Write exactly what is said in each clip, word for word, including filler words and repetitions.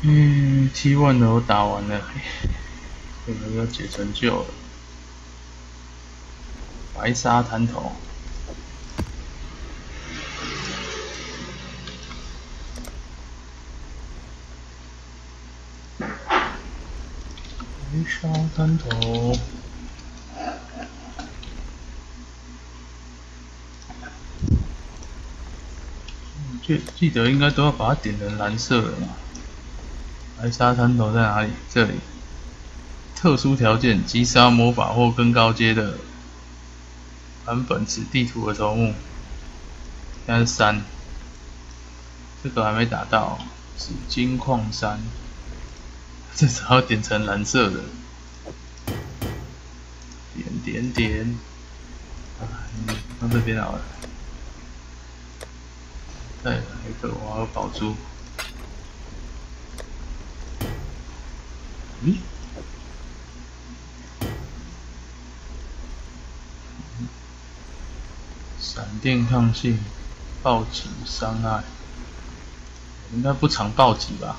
嗯，T 一 的我打完了，这个要解成就了。白沙滩头，白沙滩头。记记得应该都要把它点成蓝色的嘛。白沙滩头在哪里？这里。特殊条件：击杀魔法或更高阶的版本此地图的头目。现在是三，这个还没打到。紫金矿山，这只要点成蓝色的。点点点。啊，放这边好了。再来一个，我要宝珠。咦？闪电抗性，暴击伤害，应该不常暴击吧？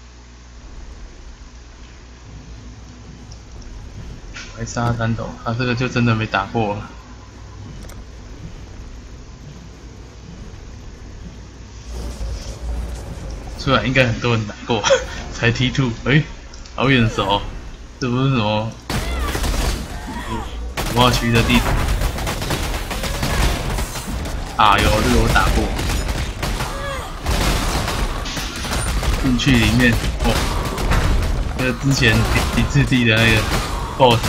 白沙滩头，他、啊、这个就真的没打过了。虽然应该很多人打过，才 T 二， 哎，好眼熟，这不是什么文化区的地图？啊，有这个我打过。进去里面，哦，那个之前底次地的那个 BOSS。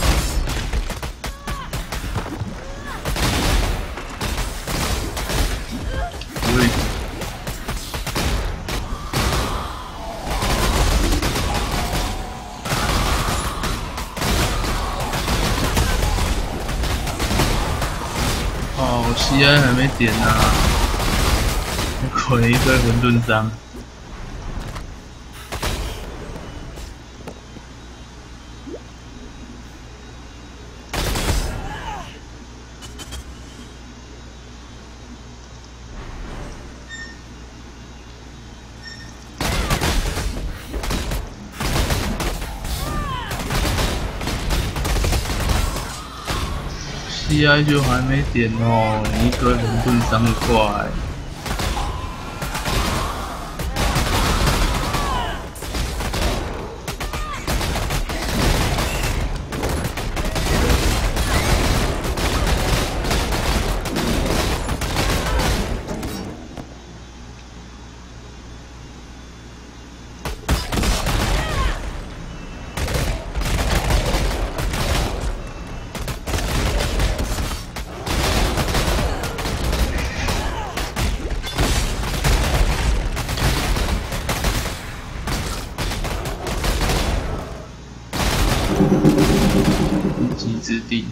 哦，C I 还没点呢、啊，滚一堆混沌伤。C I 就还没点哦，一堆混沌伤的怪。一击之地。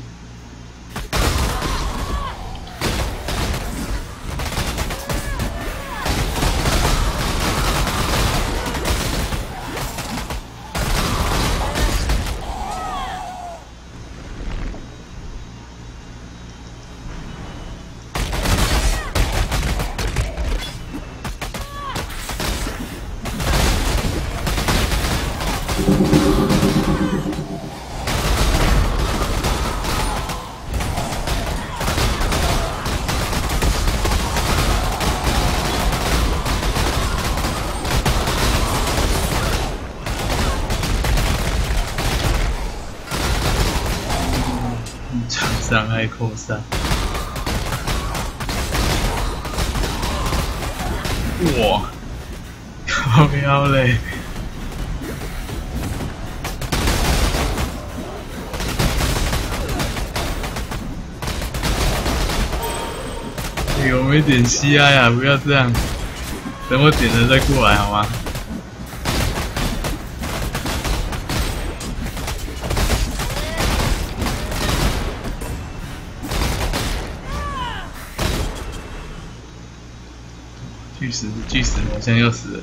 伤害扩散，哇，靠腰嘞！有没点 C I 啊？不要这样，等我点了再过来好吗？巨石，巨石好像要死了。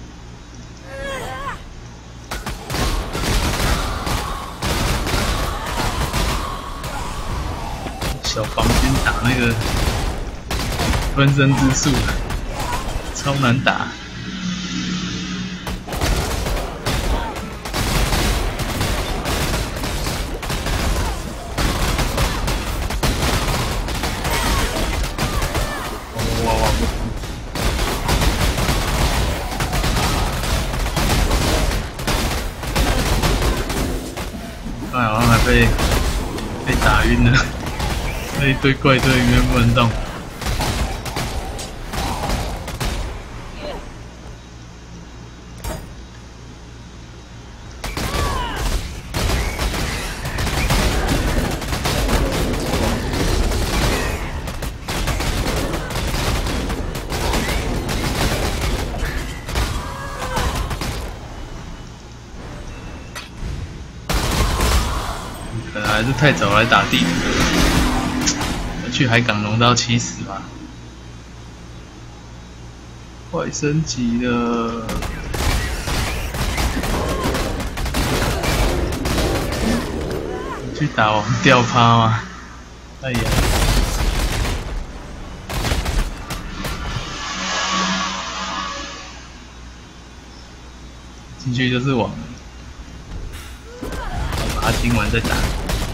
小房间打那个分身之术，超难打。 被被打晕了，那一堆怪队里面不能动。可能还是太早来打地图了，去海港龙到七十吧。快升级了！去打王吊趴吗？哎呀！进去就是网了，把它清完再打。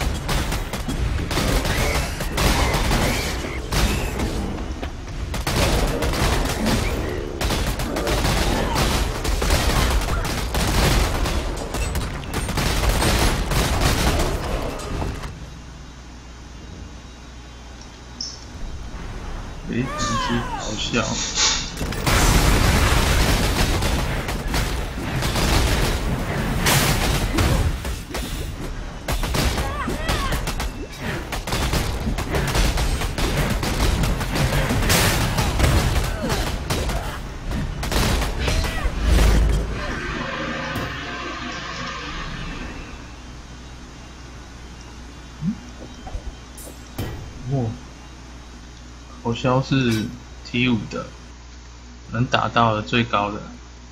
诶，这只好笑。哦。口销是 T 五 的，能打到的最高的。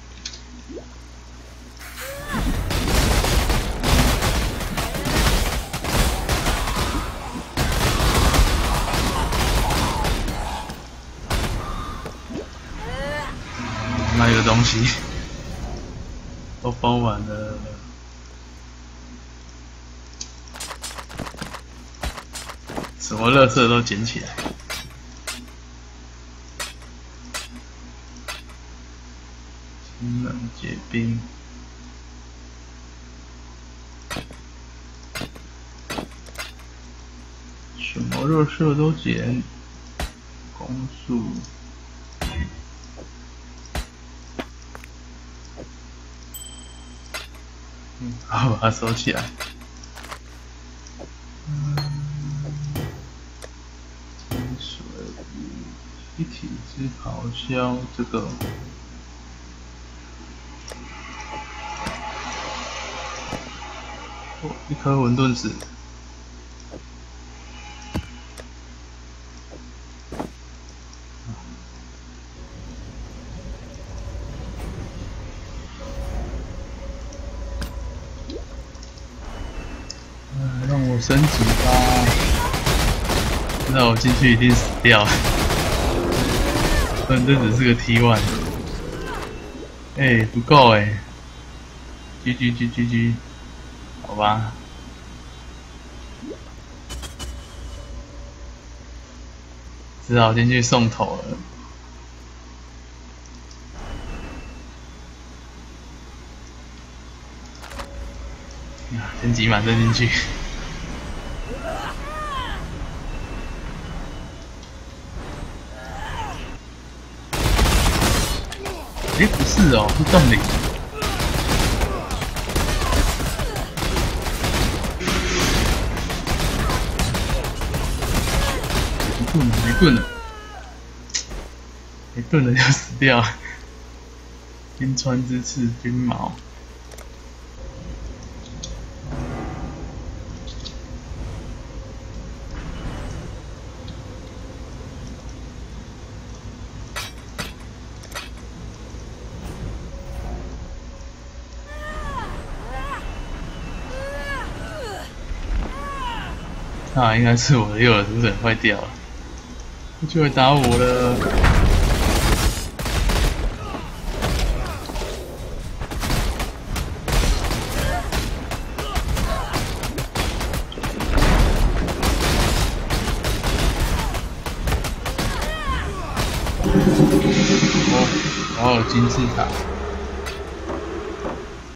那个东西都包满了，什么垃圾都捡起来。清冷结冰，什么热色都捡，攻速，嗯，好，把它收起来。嗯，金水一体之咆哮，这个。一颗混沌石，嗯，让我升级吧。那我进去一定死掉，但这只是个 T 一。哎，不够哎 ，G G G G G。好吧，只好进去送头了。啊，先挤满再进去。哎，不是哦，是洞里。没盾了，没盾了就死掉了。冰川之刺，冰矛。啊，应该是我的右耳毒笋坏掉了。就会打我了。哦，然后有金字塔。